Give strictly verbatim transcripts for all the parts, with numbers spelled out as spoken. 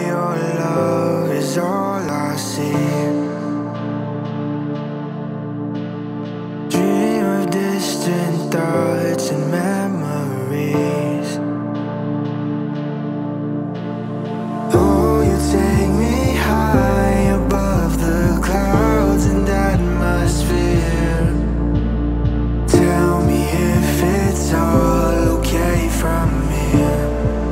your love is all I see. Dream of distant thoughts and memories. Oh, you take me high above the clouds and atmosphere. Tell me if it's all okay from here.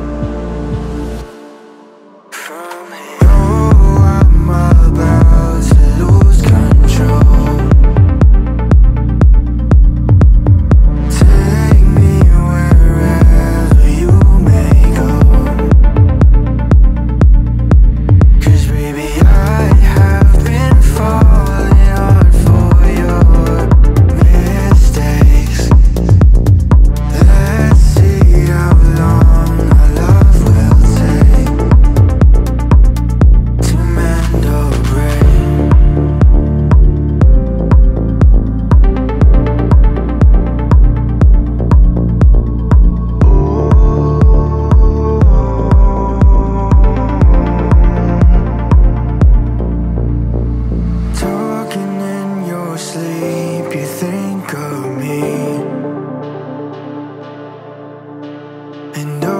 From here. Oh, I'm about to lose control. Take me wherever you may go. 'Cause baby, I have been falling hard for your mistakes. Let's see how long our love will take to mend or break. Talking in your sleep, you think of me. And